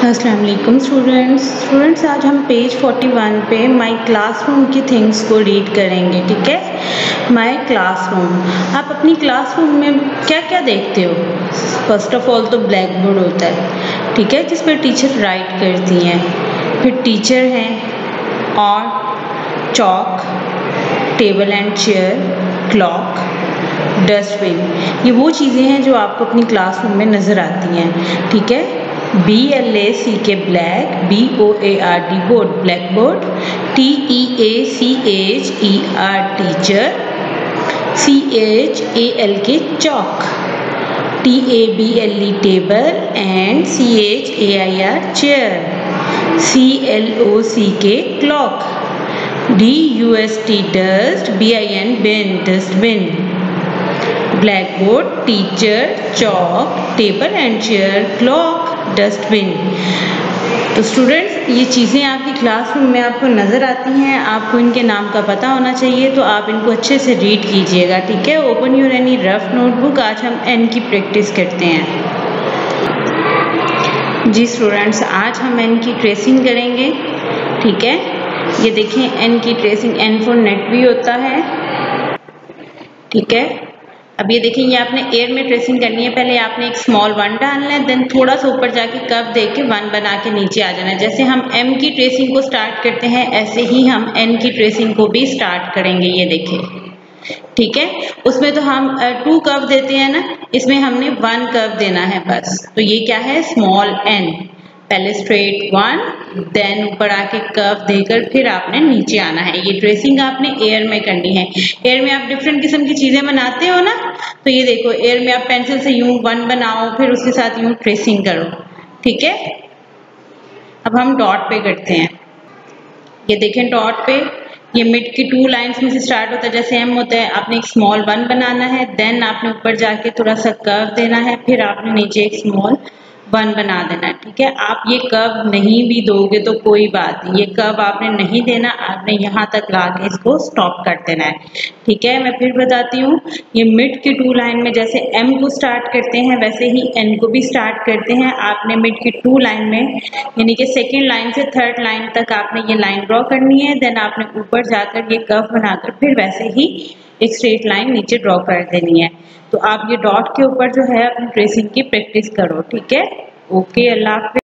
अस्सलाम वालेकुम स्टूडेंट्स आज हम पेज 41 पे माय क्लासरूम की थिंग्स को रीड करेंगे। ठीक है, माय क्लासरूम। आप अपनी क्लासरूम में क्या क्या देखते हो? फर्स्ट ऑफ ऑल तो ब्लैक बोर्ड होता है, ठीक है, जिस पर टीचर राइट करती हैं। फिर टीचर हैं और chalk, table and chair, clock, dustbin. ये वो चीज़ें हैं जो आपको अपनी क्लासरूम में नज़र आती हैं। ठीक है, BLACK black, BOARD board, black board, TEACHER teacher, CHALK chalk, TABLE table and CHAIR chair, CLOCK clock, DUST dust, BIN bin, dustbin. Black board, teacher, chalk, table and chair, clock, dustbin. तो students, ये चीज़ें आपकी classroom में आपको नज़र आती हैं, आपको इनके नाम का पता होना चाहिए, तो आप इनको अच्छे से रीड कीजिएगा। ठीक है, open your any rough notebook. आज हम एन की प्रैक्टिस करते हैं। जी स्टूडेंट्स, आज हम एन की ट्रेसिंग करेंगे। ठीक है, ये देखें एन की ट्रेसिंग, एन फॉर नेट भी होता है। ठीक है, अब ये देखिए, ये आपने एयर में ट्रेसिंग करनी है। पहले आपने एक स्मॉल 1 डालना है, देन थोड़ा सा ऊपर जाके कर्व दे के 1 बना के नीचे आ जाना है। जैसे हम एम की ट्रेसिंग को स्टार्ट करते हैं, ऐसे ही हम एन की ट्रेसिंग को भी स्टार्ट करेंगे। ये देखिए, ठीक है, उसमें तो हम 2 कर्व देते हैं ना, इसमें हमने 1 कर्व देना है बस। तो ये क्या है, स्मॉल एन। पहले स्ट्रेट 1, देन ऊपर आके कर्व देकर फिर आपने नीचे आना है। ये ट्रेसिंग आपने एयर में करनी है। एयर में आप डिफरेंट किस्म की चीजें बनाते हो ना, तो ये देखो, एयर में आप पेंसिल से यूं 1 बनाओ, फिर उसके साथ यूं ट्रेसिंग करो। ठीक है, अब हम डॉट पे करते हैं। ये देखें, डॉट पे ये मिड की 2 लाइंस में से स्टार्ट होता है, जैसे एम होता है। आपने एक स्मॉल 1 बनाना है, देन आपने ऊपर जाके थोड़ा सा कर्व देना है, फिर आपने नीचे एक स्मॉल 1 बना देना है। ठीक है, आप ये कर्व नहीं भी दोगे तो कोई बात नहीं, ये कर्व आपने नहीं देना, आपने यहाँ तक ला के इसको स्टॉप कर देना है। ठीक है, मैं फिर बताती हूँ। ये मिड की 2 लाइन में जैसे एम को स्टार्ट करते हैं, वैसे ही एन को भी स्टार्ट करते हैं। आपने मिड की 2 लाइन में, यानी कि सेकेंड लाइन से 3rd लाइन तक आपने ये लाइन ड्रॉ करनी है, देन आपने ऊपर जाकर ये कर्व बनाकर फिर वैसे ही एक स्ट्रेट लाइन नीचे ड्रॉ कर देनी है। तो आप ये डॉट के ऊपर जो है अपनी ट्रेसिंग की प्रैक्टिस करो। ठीक है, ओके, अल्लाह हाफ़िज़।